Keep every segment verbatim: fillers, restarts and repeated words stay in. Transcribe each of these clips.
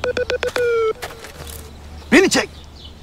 Beni çek.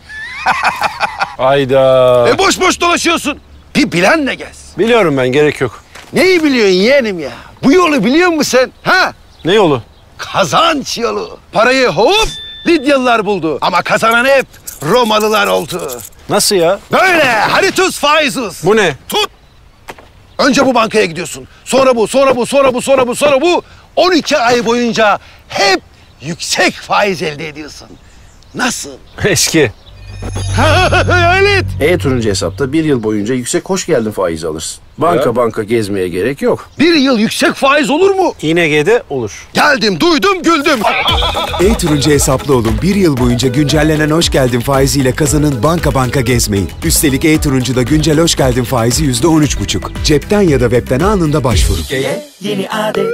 Hayda. E boş boş dolaşıyorsun. Bir bilenle gez. Biliyorum ben, gerek yok. Neyi biliyorsun yeğenim ya? Bu yolu biliyor musun sen? Ha? Ne yolu? Kazanç yolu. Parayı hop Lidyalılar buldu. Ama kazanan hep Romalılar oldu. Nasıl ya? Böyle haritus faizuz. Bu ne? Tut. Önce bu bankaya gidiyorsun. Sonra bu, sonra bu, sonra bu, sonra bu, sonra bu. on iki ay boyunca hep yüksek faiz elde ediyorsun. Nasıl? Eski. Evet. E-Turuncu hesapta bir yıl boyunca yüksek hoş geldin faizi alırsın. Banka Ya. banka gezmeye gerek yok. Bir yıl yüksek faiz olur mu? İ N G'de olur. Geldim, duydum, güldüm. E-Turuncu hesaplı olun. Bir yıl boyunca güncellenen hoş geldin faiziyle kazanın, banka banka gezmeyin. Üstelik E-Turuncu'da güncel hoş geldin faizi yüzde on üç buçuk. Cepten ya da webten anında başvurun. Yeni adet.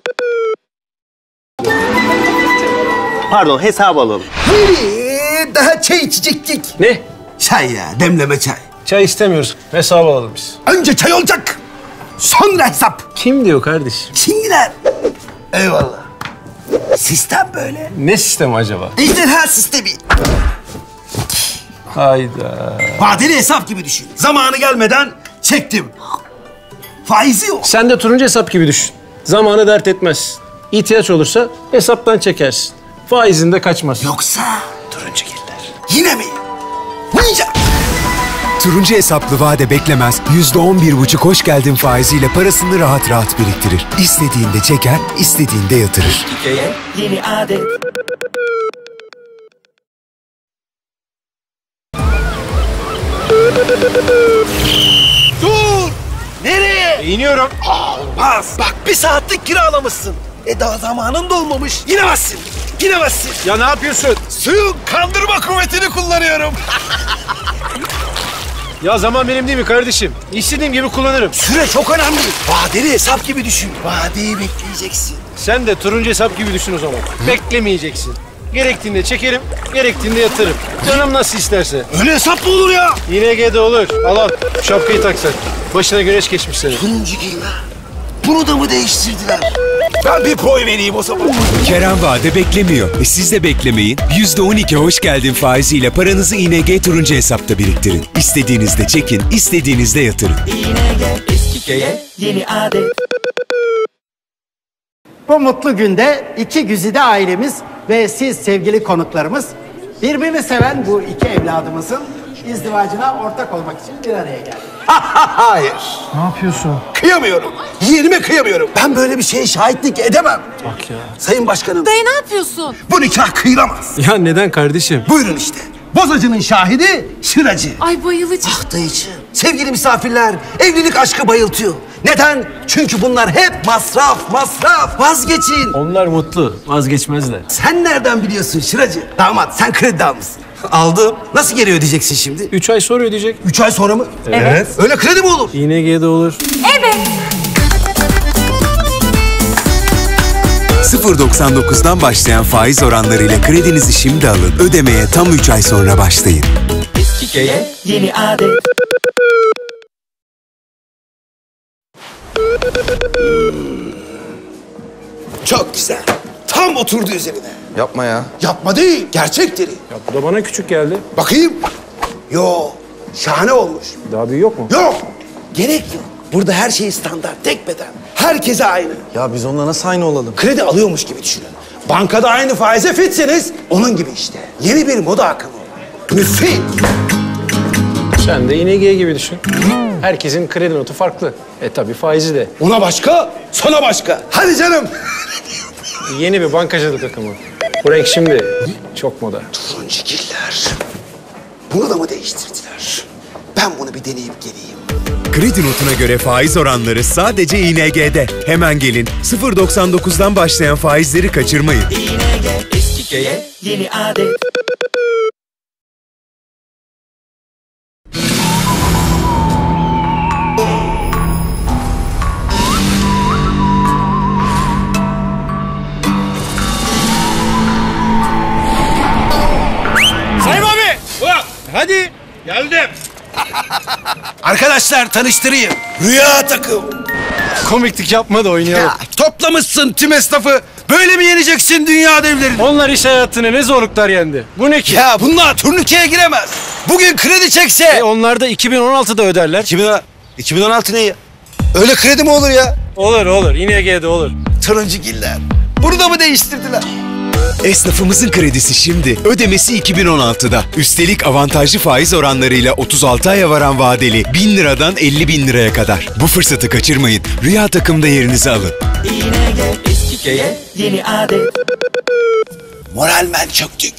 Pardon, hesabı alalım. Ee, daha çay içecektik. Ne? Çay ya, demleme çay. Çay istemiyoruz. Hesabı alalım biz. Önce çay olacak. Sonra hesap. Kim diyor kardeşim? Çingiler. Eyvallah. Sistem böyle. Ne sistemi acaba? İjderha sistemi. Hayda. Vadeli hesap gibi düşün. Zamanı gelmeden çektim. Faizi yok. Sen de turuncu hesap gibi düşün. Zamanı dert etmez. İhtiyaç olursa hesaptan çekersin. Faizinde kaçmaz. Yoksa turuncu giller. Yine mi? Ninja. Turuncu hesaplı vade beklemez, yüzde on bir buçuk hoş geldin faiziyle parasını rahat rahat biriktirir. İstediğinde çeker, istediğinde yatırır. Yeni adet. Dur. Nereye? E, iniyorum. Olmaz. Bak bir saatlik kiralamışsın. E daha zamanın dolmamış. İnemezsin. İnemezsin. Ya ne yapıyorsun? Suyun kandırma kuvvetini kullanıyorum. Ya zaman benim değil mi kardeşim? İstediğim gibi kullanırım. Süre çok önemli. Vadeli hesap gibi düşün. Vadeyi bekleyeceksin. Sen de turuncu hesap gibi düşün o zaman. Beklemeyeceksin. Gerektiğinde çekerim, gerektiğinde yatırım. Canım nasıl isterse. Öyle hesap mı olur ya? İ N G'de olur. Al al. Şapkayı tak sen. Başına güneş geçmiş senin. Turuncu giller. Bunu da mı değiştirdiler? Ben bir boy vereyim o zaman. Kerem vade beklemiyor. E siz de beklemeyin. yüzde on iki hoş geldin faiziyle paranızı İ N G turuncu hesapta biriktirin. İstediğinizde çekin, istediğinizde yatırın. Yeni adet. Bu mutlu günde iki güzide ailemiz ve siz sevgili konuklarımız birbirini seven bu iki evladımızın izdivacına ortak olmak için bir araya geldik. Hayır. Ne yapıyorsun? Kıyamıyorum. Yeğenime kıyamıyorum. Ben böyle bir şeye şahitlik edemem. Bak ya. Sayın Başkanım, Dayı ne yapıyorsun? bu nikah kıyılamaz. Ya neden kardeşim? Buyurun işte. Bozacının şahidi Şıracı. Ay bayılacağım. Ah dayıcığım. Sevgili misafirler, evlilik aşkı bayıltıyor. Neden? Çünkü bunlar hep masraf, masraf. Vazgeçin. Onlar mutlu. Vazgeçmezler. Sen nereden biliyorsun Şıracı? Damat, sen kredi almışsın. Aldım. Nasıl geri ödeyeceksin şimdi? Üç ay sonra ödeyecek. Üç ay sonra mı? Evet. Öyle kredi mi olur? İ N G'de olur. sıfır virgül doksan dokuzdan başlayan faiz oranlarıyla kredinizi şimdi alın. Ödemeye tam üç ay sonra başlayın. Yeni adet. Çok güzel. Tam oturdu üzerine. Yapma ya. Yapma değil, gerçek deri. Ya bu da bana küçük geldi. Bakayım. Yo, şahane olmuş. Daha büyük yok mu? Yok, gerek yok. Burada her şey standart, tek beden. Herkese aynı. Ya biz onunla nasıl aynı olalım? Kredi alıyormuş gibi düşünün. Bankada aynı faize fitseniz onun gibi işte. Yeni bir moda akımı. Müfit. Sen de İ N G gibi düşün. Herkesin kredi notu farklı. E tabii faizi de. Ona başka, sana başka. Hadi canım. Yeni bir bankacılık akımı. Bu renk şimdi çok moda. Turuncugiller. Bunu da mı değiştirdiler? Ben bunu bir deneyip geleyim. Kredi notuna göre faiz oranları sadece İ N G'de. Hemen gelin. sıfır virgül doksan dokuzdan başlayan faizleri kaçırmayın. Yeni adet. Sayın abi! Ulan, hadi! Geldim. Arkadaşlar tanıştırayım. Rüya takım. Komiklik yapma da oynayalım. Ya, toplamışsın tüm esnafı. Böyle mi yeneceksin dünya devlerini? Onlar iş hayatını ne zorluklar yendi. Bu ne ki? Ya bunlar turnikeye giremez. Bugün kredi çekse. E onlar da iki bin on altıda öderler. iki bin on altı ne ya? Öyle kredi mi olur ya? Olur olur. İ N G'de olur. Turuncugiller. Bunu da mı değiştirdiler? Esnafımızın kredisi şimdi, ödemesi iki bin on altıda. Üstelik avantajlı faiz oranlarıyla otuz altı aya varan vadeli bin liradan elli bin liraya kadar. Bu fırsatı kaçırmayın. Rüya takımda yerinizi alın. İ N G eski köye yeni adet. Moralmen çöktük.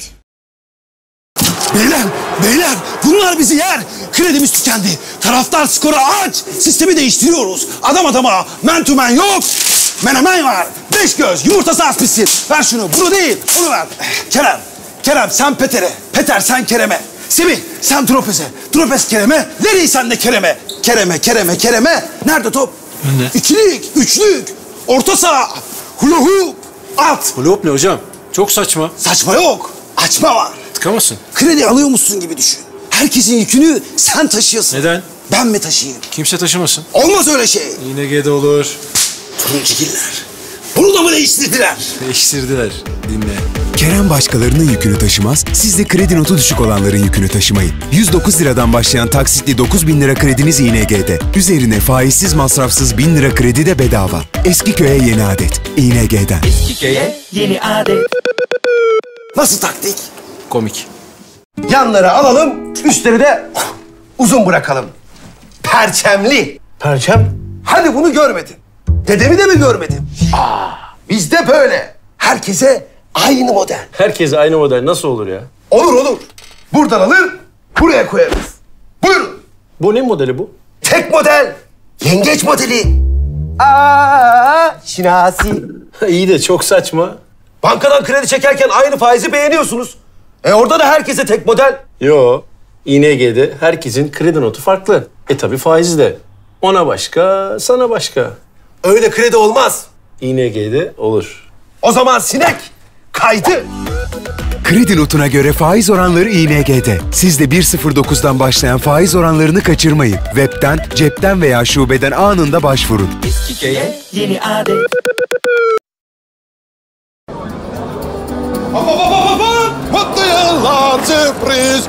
Beyler, beyler bunlar bizi yer. Kredimiz tükendi. Taraftar skoru aç. Sistemi değiştiriyoruz. Adam adama man to man yok. Menemen var. Beş göz. Yumurtası az pişsin. Ver şunu. Bunu değil. Onu ver. Kerem. Kerem sen Peter'e. Peter sen Kerem'e. Semih sen Tropez'e. Tropez Kerem'e. Leri sen de Kerem'e. Kerem'e, Kerem'e, Kerem'e. Nerede top? Önde. İkilik, üçlük. Orta saha. Hula hoop. At. Hula hoop ne hocam? Çok saçma. Saçma yok. Açma var. Tıkamasın. Kredi alıyormuşsun gibi düşün. Herkesin yükünü sen taşıyorsun. Neden? Ben mi taşıyayım? Kimse taşımasın. Olmaz öyle şey. İ N G'de olur. Turuncugiller. Bunu da mı değiştirdiler? Değiştirdiler. Dinle. Kerem başkalarının yükünü taşımaz, siz de kredi notu düşük olanların yükünü taşımayın. yüz dokuz liradan başlayan taksitli dokuz bin lira krediniz İ N G'de. Üzerine faizsiz masrafsız bin lira kredi de bedava. Eskiköy'e yeni adet. İ N G'den. Eski köye yeni adet. Nasıl taktik? Komik. Yanları alalım, üstleri de uzun bırakalım. Perçemli. Perçem? Hadi bunu görmedin. Dedemi de mi görmedin? Aa, bizde böyle. Herkese aynı model. Herkes aynı model nasıl olur ya? Olur olur. Buradan alır, buraya koyarız. Buyurun. Bu ne modeli bu? Tek model. Yengeç modeli. Aa, şinasi. İyi de çok saçma. Bankadan kredi çekerken aynı faizi beğeniyorsunuz. E orada da herkese tek model. Yo. İ N G'de herkesin kredi notu farklı. E tabi faizi de. Ona başka, sana başka. Öyle kredi olmaz. İ N G'de olur. O zaman sinek kaydı. Kredi notuna göre faiz oranları İ N G'de. Siz de bir nokta sıfır dokuzdan başlayan faiz oranlarını kaçırmayın. Web'ten, cepten veya şubeden anında başvurun. Eski köye yeni adet. Hop hop hop hop hop! Mutlu yıllar sürpriz.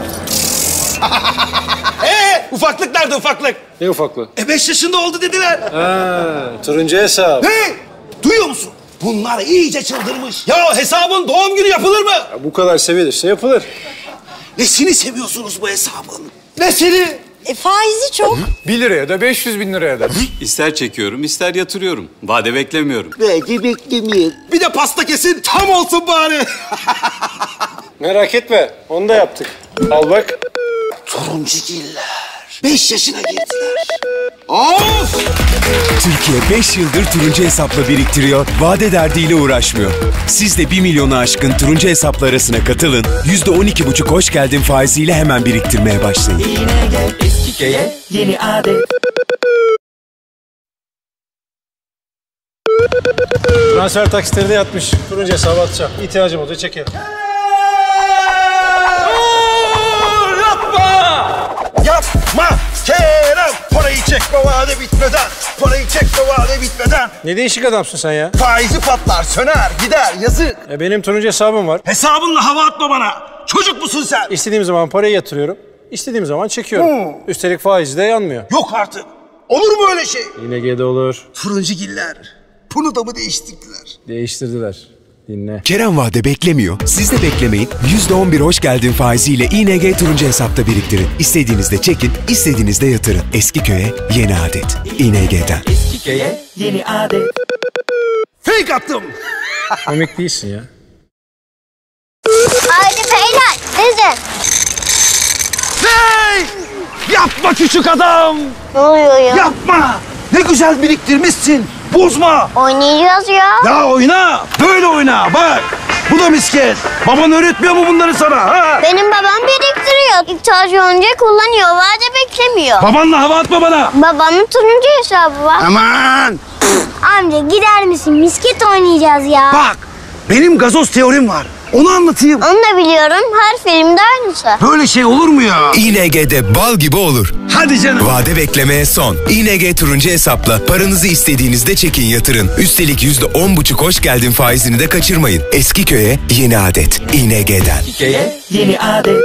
Ee, ufaklık nerede ufaklık? Ne ufaklığı? E beş yaşında oldu dediler. Ha, turuncu hesap. Hey, duyuyor musun? Bunlar iyice çıldırmış. Ya hesabın doğum günü yapılır mı? Ya bu kadar sevilirse yapılır. Nesini seviyorsunuz bu hesabın? Nesini? E, faizi çok. Bir liraya da beş yüz bin liraya da. İster çekiyorum, ister yatırıyorum. Vade beklemiyorum. Belki beklemeyin. Bir de pasta kesin tam olsun bari. Merak etme, onu da yaptık. Al bak. Turuncugiller. Beş yaşına girdiler. Of! Türkiye beş yıldır turuncu hesapla biriktiriyor, vade derdiyle uğraşmıyor. Siz de bir milyonu aşkın turuncu hesaplı arasına katılın, yüzde on iki buçuk hoş geldin faiziyle hemen biriktirmeye başlayın. İ N G eski köye yeni adet. Transfer taksitleri de yatmış. Turuncu hesabı atacağım. İhtiyacım oldu, çekelim. Yapma Kerem! Parayı çekme vade bitmeden. Parayı çekme vade bitmeden. Ne değişik adamsın sen ya. Faizi patlar, söner, gider, yazık. E benim turuncu hesabım var. Hesabınla hava atma bana. Çocuk musun sen? İstediğim zaman parayı yatırıyorum. İstediğim zaman çekiyorum. Hmm. Üstelik faizi de yanmıyor. Yok artık. Olur mu öyle şey? İ N G'de olur. Turuncugiller. Bunu da mı değiştirdiler? Değiştirdiler. Dinle. Kerem vade beklemiyor, siz de beklemeyin. yüzde on bir hoş geldin faiziyle İ N G turuncu hesapta biriktirin. İstediğinizde çekin, istediğinizde yatırın. Eskiköy'e yeni adet. İ N G'den. Eski köye yeni adet. Fake attım. Komik değilsin ya. Haydi beyler, dizin. Hey! Yapma küçük adam. Ne oluyor ya? Yapma. Ne güzel biriktirmişsin. Bozma. Oynayacağız ya. Ya oyna. Böyle oyna. Bak. Bu da misket. Baban öğretmiyor mu bunları sana? Ha? Benim babam biriktiriyor. İhtiyacı olunca kullanıyor. Vade beklemiyor. Babanla hava atma bana. Babamın turuncu hesabı var. Aman. Amca gider misin? Misket oynayacağız ya. Bak. Benim gazoz teorim var. Onu anlatayım. Onu da biliyorum. Her filmde aynısı. Böyle şey olur mu ya? İ N G'de bal gibi olur. Hadi canım. Vade beklemeye son. İ N G turuncu hesapla paranızı istediğinizde çekin yatırın. Üstelik yüzde on buçuk hoş geldin faizini de kaçırmayın. Eski köye yeni adet. İ N G'den. Eski köye yeni adet.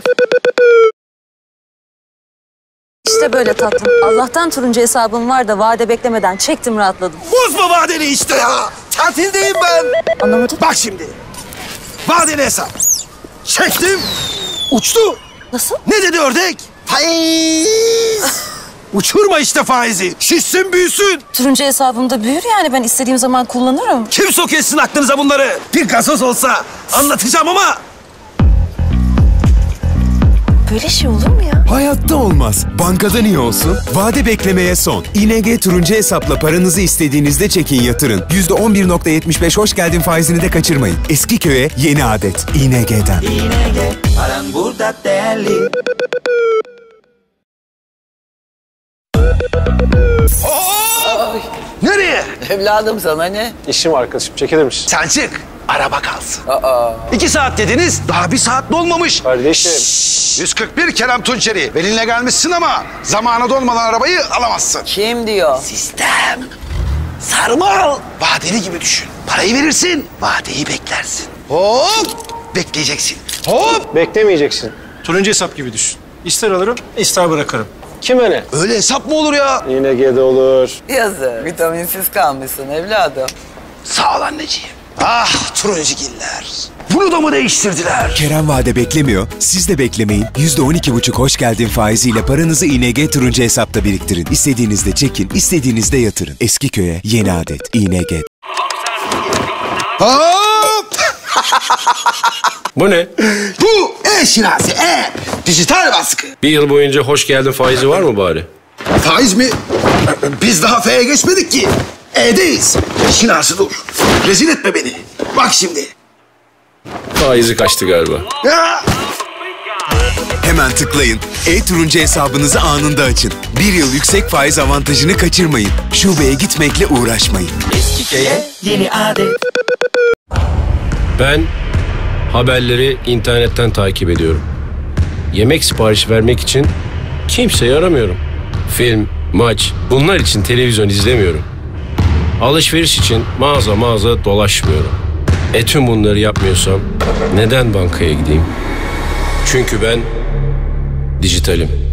İşte böyle tatlım. Allah'tan turuncu hesabım var da vade beklemeden çektim, rahatladım. Bozma vadeli işte ya. Tatildeyim ben. Anlamadım. Bak şimdi. Vadeli hesap. Çektim. Uçtu. Nasıl? Ne dedi ördek? Faiz. Uçurma işte faizi. Şişsin büyüsün. Turuncu hesabımda büyür yani, ben istediğim zaman kullanırım. Kim sokuyor sizin aklınıza bunları? Bir gazoz olsa anlatacağım ama. Böyle şey olur mu ya? Hayatta olmaz. Bankadan iyi olsun. Vade beklemeye son. İ N G turuncu hesapla paranızı istediğinizde çekin yatırın. yüzde on bir nokta yetmiş beş hoş geldin faizini de kaçırmayın. Eski köye yeni adet. İ N G'den. İ N G, paran burada değerli. Nereye? Evladım sana ne? İşim arkadaşım, çekilir misin? Sen çık. Araba kalsın. Aa. İki saat dediniz. Daha bir saat dolmamış. Kardeşim. yüz kırk bir Kerem Tunçeri. Velinle gelmişsin ama zamana dolmadan arabayı alamazsın. Kim diyor? Sistem. Sarmal. Vadeli gibi düşün. Parayı verirsin. Vadeyi beklersin. Hop. Bekleyeceksin. Hop. Beklemeyeceksin. Turuncu hesap gibi düşün. İster alırım, ister bırakırım. Kime ne? Öyle hesap mı olur ya? İ N G'de olur. Yazık. Vitaminsiz kalmışsın evladım. Sağ ol anneciğim. Ah turuncugiller. Bunu da mı değiştirdiler? Kerem vade beklemiyor. Siz de beklemeyin. yüzde on iki buçuk hoş geldin faiziyle paranızı İ N G turuncu hesapta biriktirin. İstediğinizde çekin, istediğinizde yatırın. Eski köye yeni adet. İ N G. Hop! Bu ne? Bu e-şinasi, e. Dijital baskı. Bir yıl boyunca hoş geldin faizi var mı bari? Faiz mi? Biz daha F'ye geçmedik ki. E'deyiz. Şinasi dur. Rezil etme beni. Bak şimdi. Faizi kaçtı galiba. Ya! Hemen tıklayın. E-turuncu hesabınızı anında açın. Bir yıl yüksek faiz avantajını kaçırmayın. Şubeye gitmekle uğraşmayın. Eski köye yeni adet. Ben haberleri internetten takip ediyorum. Yemek siparişi vermek için kimseyi aramıyorum. Film, maç, bunlar için televizyon izlemiyorum. Alışveriş için mağaza mağaza dolaşmıyorum. E tüm bunları yapmıyorsam neden bankaya gideyim? Çünkü ben dijitalim.